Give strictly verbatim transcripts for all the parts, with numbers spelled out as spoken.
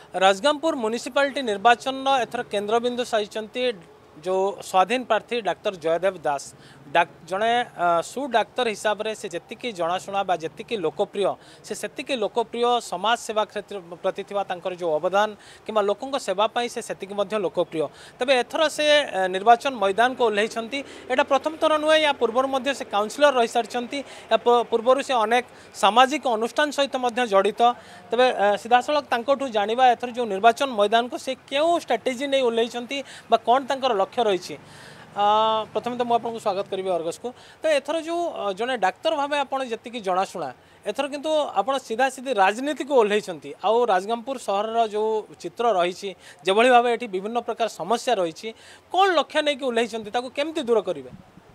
राजगामपुर municipality निर्वाचन एथर केन्द्रबिंदु साजिंट जो स्वाधीन प्रार्थी डाक्टर जयदेव दास डाक जड़े सु डाक्तर हिसाब से जी जनाशुना जी लोकप्रिय से सेतिकी लोकप्रिय समाज सेवा क्षेत्र प्रति जो अवदान कि लोकों सेवाई से सेतिकी लोकप्रिय तबे एथर से निर्वाचन मैदान को ओह्लैंती यहाँ प्रथम थर नुहे या पूर्व से काउंसिलर रही सारी पूर्वर से अनेक सामाजिक अनुष्ठान सहित जड़ित तबे सीधासलख जाना एथर जो निर्वाचन मैदान को से क्यों स्ट्राटेजी नहीं ओह्लैंती कौन तर लक्ष्य रही प्रथम तो मुझे स्वागत करी अर्गस को तो एथर जो जड़े डाक्तर भाव आपकी जनाशुना एथर किंतु आप सीधा सीधी राजनीति को ओह्लैंती आउ राजगामपुर सहर जो चित्र रही जभली भाव ये विभिन्न प्रकार समस्या रही कौन लक्ष्य नहीं कि ओह्लैंती केमती दूर करेंगे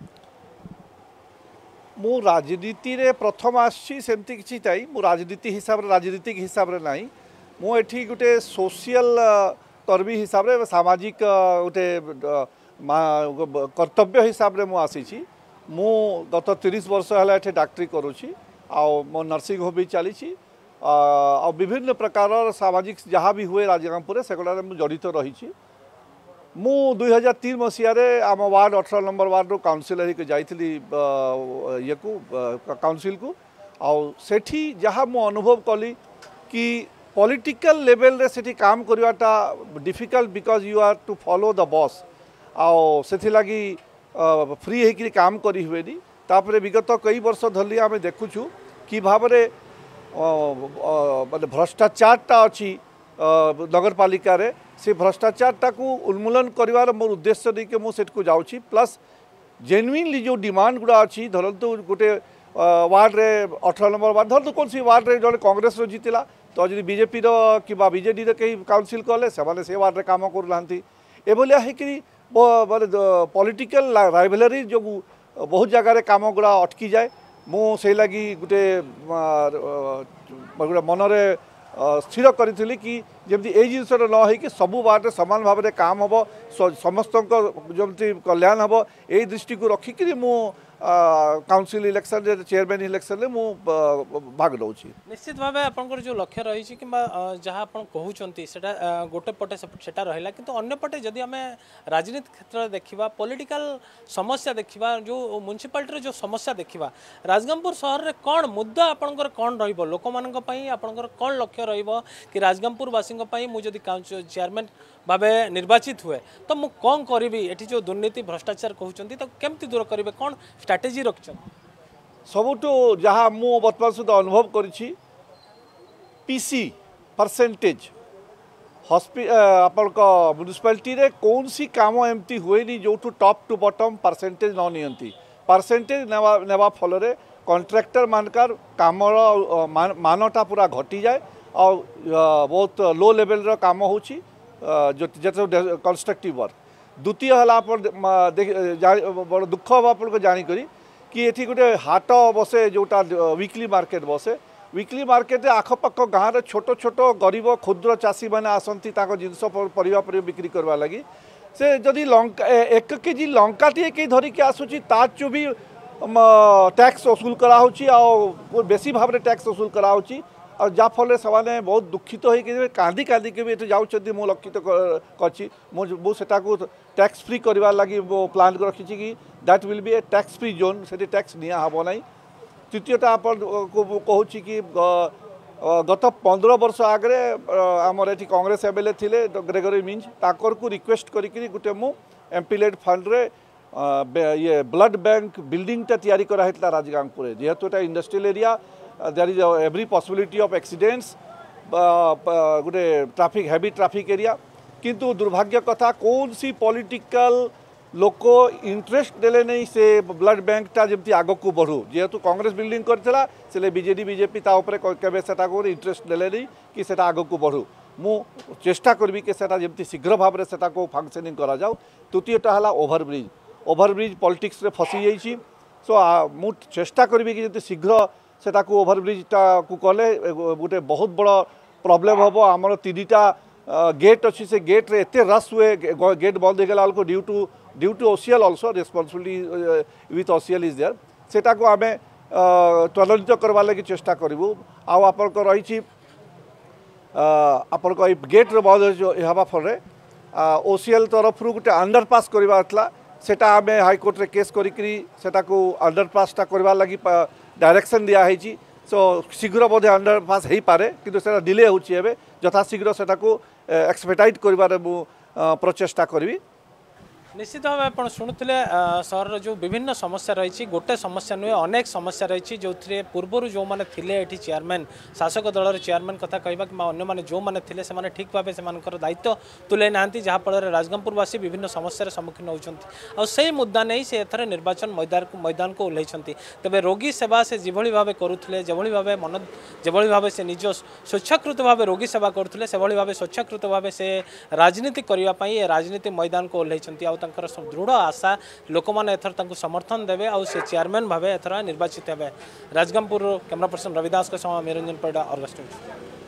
मु राजनीति रे प्रथम आसी सेमती किसी ताई मु राजनीति हिसाब रे राजनीतिक हिसाब रे नाही मु एठी गुटे सोशल कर्मी हिसाब रे सामाजिक गुटे कर्तव्य हिसाब रे मु आसी मु गत तीस वर्ष है एठी डॉक्टरी करूची आ मो नर्सिंग होम भी चली आ विभिन्न प्रकार सामाजिक जहाँ भी हुए राजगामपुर से मु जड़ित रही मु दुई हजार तीन मसीह आम वार्ड अठारह नंबर वार्ड रो काउंसिलर ही जाइली ये को काउंसिल को आठी जहाँ मु अनुभव कली कि पॉलिटिकल लेवल रे सेठी काम करवाटा difficult because you are to follow the boss आओ से लगी फ्री होकर काम करी हुए तापर विगत कई वर्ष धरली आम देखुचु कि भाव में माने भ्रष्टाचारटा अच्छी नगरपालिका रे से भ्रष्टाचारटा को उन्मूलन कर मोर उद्देश्य नहीं कि मुझे को जाऊँगी प्लस जेन्युइनली जो डिमांड गुड़ा अच्छी धरतु गोटे वार्ड रे अठारह नंबर वार्ड धरतु कौन सी वार्ड रे जो कांग्रेस रो जीतिला तो जी बीजेपी कि बीजेडी कहीं काउंसिल कले से वार्ड रे काम करूना एभलिया होकरी माने पॉलिटिकल राइवलरी जो बहुत जगह काम गुड़ा अटकी जाए मुझे लगी गोटे गोटे मनरे स्थिर करी कि जमी ये जिनस न हो सबू वार्ड समान भाव में काम हम समस्त जमी कल्याण हम यही दृष्टि को रखिक मु काउंसिल इलेक्शन चेयरमैन इलेक्शन में मु भाग नौ निश्चित भाव आपंकर जो लक्ष्य रही कि जहाँ आप कहते सेटा गोटे पटे सेटा रहा कि अंपटे जदि आम राजनीति क्षेत्र में देखा पॉलिटिकल समस्या देखा जो म्युनिसिपालिटी जो समस्या देखा राजगामपुर सहर में कौन मुद्दा आपंकर कौन रोक मानी आपंकर कौन लक्ष्य कि राजगामपुर वासी मुझे चेयरमैन भाव निर्वाचित हुए तो मु कौन करी ये जो दुर्नीति भ्रष्टाचार कहते तो केमती दूर करेंगे कौन स्ट्राटेजी रखिछन सबुठू जहाँ मु बर्तमान सुधा अनुभव करी पीसी परसेंटेज हॉस्पि आपण म्युनिसिपालिटी रे कौन सी काम एमती हुए जो टॉप टू बॉटम परसेंटेज न नियंती परसेंटेज नेवा नेवा फल रे कॉन्ट्रैक्टर मानकर कामर मानटा पूरा घटी जाए और बहुत लो लेवल रो काम होची जो कंस्ट्रक्टिव वर्क द्वितीय है बड़ दुख हम आपको जानिकरी कि ये गोटे हाट बसे जोटा वीकली मार्केट बसे वीकली मार्केट आखपाख गाँव छोट छोट गरीब क्षुद्र चाषी मैंने आसती जिनस परिवा बिक्री करवा लगी से जदि लंका एक केजी लंका टे कहीं धरिकी आसूची ताचु भी टैक्स वसूल कराऊँगी आ बेसी भाव में टैक्स वसूल कराऊँगी और जाफल से बहुत दुखित हो कांदी कांदी के भी जाऊँच मु लक्षित करछि मुझे टैक्स फ्री करवा लगी मो प्लान रखी कि that will be a tax free zone से टैक्स निया हम ना तृतीयटा आप कहूँ कि गत पंद्रह वर्ष आगे आमर ये कांग्रेस एमएलए थे ग्रेगरी मिंज ताकर को रिक्वेस्ट करी गोटे मु एमपीलेड फंड रे ये ब्लड बैंक बिल्डिंगटा तैयारी कराइला राजगामपुर जेहेतु एटा industrial area there is every possibility of accidents गोटे ट्रैफिक हेवी ट्रैफिक एरिया किंतु दुर्भाग्य कथा कौन सी पॉलिटिकल लोक इंटरेस्ट देले नहीं से ब्लड बैंकटा जमी आग को बढ़ू जेहेतु कांग्रेस बिल्डिंग करथिला से बीजेडी बीजेपी ता ऊपर केबे सेटा को इंटरेस्ट देले नहीं कि सेटा आग को बढ़ू मु चेष्टा करबी कि सेटा जमी शीघ्र भाव में सेटा को फंक्शनिंग करा जाऊ तृतीयटा है ओभरब्रिज ओभरब्रिज पॉलिटिक्स रे फसी जाइछि सो मु चेष्टा करबी कि जति शीघ्र सेटा को ओभरब्रिजटा को कले गोटे बहुत बड़ा प्रॉब्लम हम आमर तीनटा गेट अच्छी से गेट रे एते रस हुए गेट बंद हो गला due to due to OCL also responsibility with OCL is there सेटा को आमे त्वरित करवा लगी चेष्टा करूँ आउ आप रही आपण को गेट्रे बंद होगा फल ओसीएल तरफ गोटे अंडरपास करवा सेटा आम हाइकोर्ट रे केस करा अंडरपासटा करवा लगी डायरेक्शन दिखाई सो शीघ्र बोधे अंडरपास हो पारे किंतु सेटा डिले होची एबे यथाशीघ्र सेटा को एक्सपेटाइट करिवारे मु प्रचेष्टा करी। निश्चित भाव आप शुणुले सहर जो विभिन्न समस्या रही गोटे समस्या नुहे अनेक समस्या रही जो पूर्वर जो मैंने थे ये चेयरमैन शासक दलर चेयरमैन कथा कहवा कि अन्य जो मैंने थे से ठीक भाव से दायित्व तुले ना जहाँफल राजगमपुरवासी विभिन्न समस्यार सम्मुखीन होती से मुद्दा नहीं से एथर निर्वाचन मैदान मैदान को ओह्लैंती तेज रोगी सेवा से जिभली भाव करुले जो भाव मन जो भाव से निज स्वेच्छाकृत भाव रोगी सेवा करुले से भाव स्वेच्छाकृत भाव से राजनीति करने राजनीति मैदान को ओह्लैंती दृढ़ आशा लोक मैंने एथर समर्थन देवे और से चेयरमैन भाव एथर निर्वाचित हे। राजगमपुर कैमरा पर्सन रविदास के समय निरंजन परिडा, अर्गस न्यूज।